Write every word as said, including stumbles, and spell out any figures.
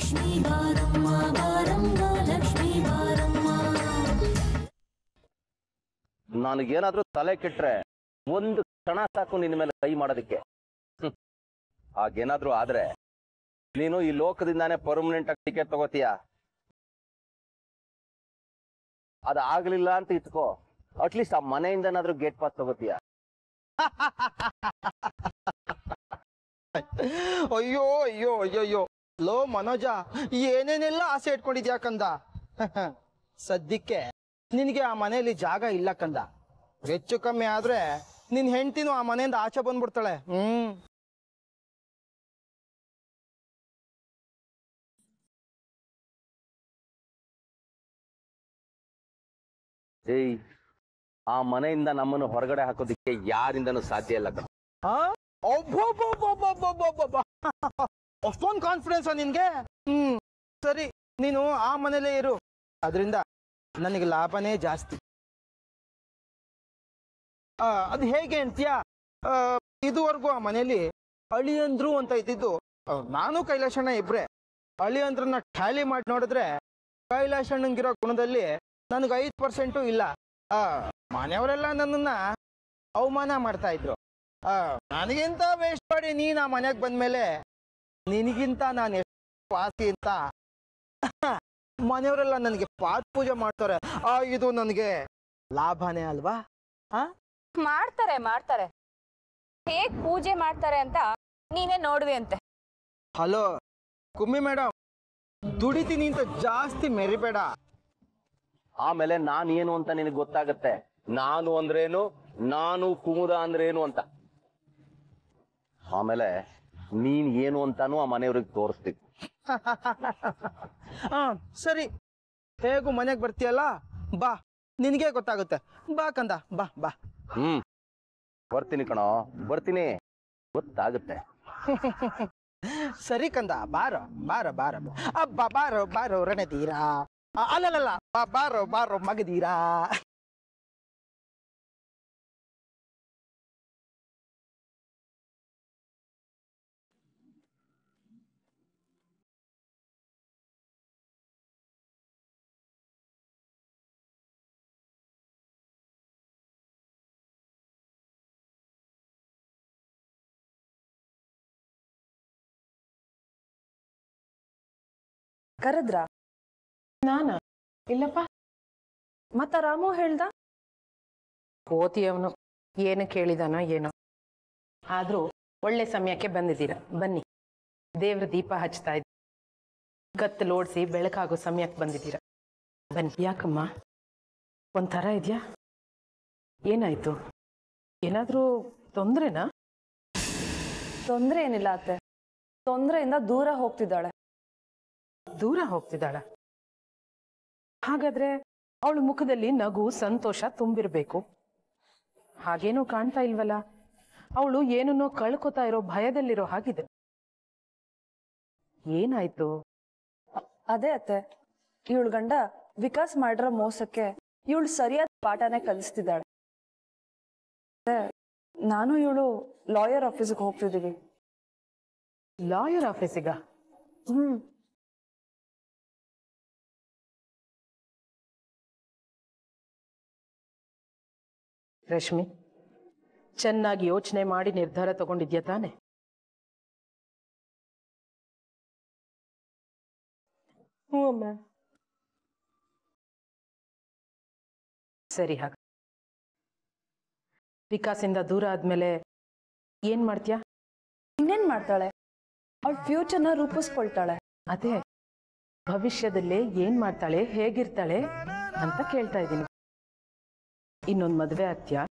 ಲಕ್ಷ್ಮೀ ಬಾರಮ್ಮ ಬಾರಮ್ಮ ಲಕ್ಷ್ಮೀ ಬಾರಮ್ಮ. ನನಗೇನಾದ್ರೂ ತಲೆ ಕೆಟ್ರೆ ಒಂದು ಕ್ಷಣ ಸಾಕು ನಿನ್ನ ಮೇಲೆ ಕೈ ಮಾಡೋದಕ್ಕೆ. ಹಾಗೇನಾದ್ರೂ ಆದ್ರೆ ನೀನು ಈ ಲೋಕದಿಂದಾನೇ ಪರ್ಮನೆಂಟ್ ಆಗಿ ಟಿಕೆಟ್ ತಗೋತೀಯ. ಅದಾಗ್ಲಿಲ್ಲ ಅಂತ ಇಟ್ಕೋ, ಅಟ್ಲೀಸ್ಟ್ ಆ ಮನೆಯಿಂದನಾದ್ರೂ ಗೇಟ್ ಪಾಸ್ ತಗೋತೀಯ. ಅಯ್ಯೋ ಅಯ್ಯೋ ಅಯ್ಯೋ ಅಯ್ಯೋ ಲೋ ಮನೋಜ, ಏನೇನೆಲ್ಲ ಆಸೆ ಇಟ್ಕೊಂಡಿದ್ಯಾ ಕಂದ. ಸದ್ಯಕ್ಕೆ ನಿನಗೆ ಆ ಮನೆಯಲ್ಲಿ ಜಾಗ ಇಲ್ಲ ಕಂದ. ಹೆಚ್ಚು ಕಮ್ಮಿ ಆದ್ರೆ ನಿನ್ ಹೆಂಡತಿನೂ ಆ ಮನೆಯಿಂದ ಆಚೆ ಬಂದ್ಬಿಡ್ತಾಳೆ. ಹ್ಮ್ ಏಯ್, ಆ ಮನೆಯಿಂದ ನಮ್ಮನ್ನು ಹೊರಗಡೆ ಹಾಕೋದಿಕ್ಕೆ ಯಾರಿಂದನೂ ಸಾಧ್ಯ ಇಲ್ಲ. ಅಷ್ಟೊಂದು ಕಾನ್ಫಿಡೆನ್ಸ್ ನಿನ್ಗೆ? ಹ್ಮ್ ಸರಿ, ನೀನು ಆ ಮನೇಲೇ ಇರು. ಅದರಿಂದ ನನಗೆ ಲಾಭನೇ ಜಾಸ್ತಿ. ಆ ಅದು ಹೇಗೆ ಅಂತೀಯ? ಇದುವರೆಗೂ ಆ ಮನೇಲಿ ಅಳಿಯಂದ್ರು ಅಂತ ಇದ್ದಿದ್ದು ನಾನು ಕೈಲಾಸಣ್ಣ ಇಬ್ರೆ. ಅಳಿಯಂದ್ರನ್ನ ಟ್ಯಾಲಿ ಮಾಡಿ ನೋಡಿದ್ರೆ ಕೈಲಾಸಣ್ಣಂಗಿರೋ ಗುಣದಲ್ಲಿ ನನಗೆ ಐದು ಪರ್ಸೆಂಟು ಇಲ್ಲ. ಆ ಮನೆಯವರೆಲ್ಲ ನನ್ನನ್ನ ಅವಮಾನ ಮಾಡ್ತಾ ಇದ್ರು. ಆ ನನಗಿಂತ ವೇಸ್ಟ್ ಮಾಡಿ ನೀನ್ ಆ ಮನೆಗೆ ಬಂದ್ಮೇಲೆ ನಿನಗಿಂತ ನಾನು ಎಷ್ಟು ವಾಸಿ ಅಂತ ಮನೆಯವರೆಲ್ಲ ನನಗೆ ಪಾದ ಪೂಜೆ ಮಾಡ್ತಾರೆ. ಆ ಇದು ನನಗೆ ಲಾಭನೇ ಅಲ್ವಾ? ಆ ಮಾಡ್ತಾರೆ ಮಾಡ್ತಾರೆ ಹೇಗ್ ಪೂಜೆ ಮಾಡ್ತಾರೆ ಅಂತ ನೀನೇ ನೋಡ್ವಿ ಅಂತೆ. ಹಲೋ ಕುಮ್ಮಿ ಮೇಡಮ್, ದುಡಿತೀನಿ ಅಂತ ಜಾಸ್ತಿ ಮೆರಿಬೇಡ. ಆಮೇಲೆ ನಾನು ಏನು ಅಂತ ನಿನಗೆ ಗೊತ್ತಾಗತ್ತೆ. ನಾನು ಅಂದ್ರೇನು, ನಾನು ಕುಮುದ ಅಂದ್ರೇನು ಅಂತ. ಆಮೇಲೆ ನೀನ್ ಏನು ಅಂತಾನು ಆ ಮನೆಯವ್ರಿಗೆ ತೋರಿಸ್ತೀವಿ. ಹಾ ಸರಿ, ಹೇಗೂ ಮನೆಗೆ ಬರ್ತೀಯಲ್ಲ, ಬಾ, ನಿನಗೆ ಗೊತ್ತಾಗುತ್ತೆ. ಬಾ ಕಂದ, ಬಾ ಬಾ. ಹ್ಮ್ ಬರ್ತೀನಿ ಕಣೋ, ಬರ್ತೀನಿ, ಗೊತ್ತಾಗುತ್ತೆ. ಸರಿ ಕಂದ, ಬಾರೋ ಬಾರೋ ಬಾರೋ ಅಬ್ಬ ಬಾರೋ ಬಾರೋ ರಣಧೀರಾ. ಅಲ್ಲಲ್ಲ, ಬಾರೋ ಬಾರೋ ಮಗಧೀರಾ. ಕರೆದ್ರಾ? ನಾನ ಇಲ್ಲಪ್ಪ. ಮತ್ತ ರಾಮು ಹೇಳ್ದ? ಕೋತಿ ಅವನು ಏನು ಕೇಳಿದಾನೋ ಏನೋ. ಆದ್ರೂ ಒಳ್ಳೆ ಸಮಯಕ್ಕೆ ಬಂದಿದ್ದೀರಾ, ಬನ್ನಿ. ದೇವ್ರ ದೀಪ ಹಚ್ತಾ ಇದ್ದ, ಕತ್ತಲೋಡ್ಸಿ ಬೆಳಕಾಗೋ ಸಮಯಕ್ಕೆ ಬಂದಿದ್ದೀರಾ, ಬನ್ನಿ. ಯಾಕಮ್ಮ ಒಂಥರ ಇದೆಯಾ? ಏನಾಯ್ತು? ಏನಾದ್ರೂ ತೊಂದ್ರೆನಾ? ತೊಂದ್ರೆ ಏನಿಲ್ಲ ಅತ್ತೆ, ತೊಂದ್ರೆಯಿಂದ ದೂರ ಹೋಗ್ತಿದ್ದಾಳೆ. ದೂರ ಹೋಗ್ತಿದ್ದಾಳ? ಹಾಗಾದ್ರೆ ಅವಳ ಮುಖದಲ್ಲಿ ನಗು, ಸಂತೋಷ ತುಂಬಿರ್ಬೇಕು. ಹಾಗೇನೂ ಕಾಣ್ತಾ ಇಲ್ವಲ್ಲ. ಅವಳು ಏನನ್ನೋ ಕಳ್ಕೊತಾ ಇರೋ ಭಯದಲ್ಲಿರೋ ಹಾಗಿದೆ. ಏನಾಯ್ತು? ಅದೇ ಅತ್ತೆ, ಇವಳು ಗಂಡ ವಿಕಾಸ್ ಮಾಡಿರೋ ಮೋಸಕ್ಕೆ ಇವಳು ಸರಿಯಾದ ಪಾಠನೇ ಕಲಿಸ್ತಿದ್ದಾಳೆ. ನಾನು ಇವಳು ಲಾಯರ್ ಆಫೀಸಿಗೆ ಹೋಗ್ತಿದ್ದೀವಿ. ಲಾಯರ್ ಆಫೀಸಿಗ? ಹ್ಮ್ ರಶ್ಮಿ, ಚೆನ್ನಾಗಿ ಯೋಚನೆ ಮಾಡಿ ನಿರ್ಧಾರ ತಗೊಂಡಿದ್ಯಾ ತಾನೆ? ಹ್ಞೂ ಅಮ್ಮ. ಸರಿ, ಹಾಗ ವಿಕಾಸಿಂದ ದೂರ ಆದ್ಮೇಲೆ ಏನ್ ಮಾಡ್ತೀಯಾ? ಇನ್ನೇನ್ ಮಾಡ್ತಾಳೆ? ಅವಳ ಫ್ಯೂಚರ್ನ ರೂಪಿಸ್ಕೊಳ್ತಾಳೆ. ಅದೇ, ಭವಿಷ್ಯದಲ್ಲೇ ಏನ್ ಮಾಡ್ತಾಳೆ, ಹೇಗಿರ್ತಾಳೆ ಅಂತ ಕೇಳ್ತಾ ಇದ್ದೀನಿ. ಇನ್ನೊಂದು ಮದುವೆ ಆಗ್ತೀಯಾ?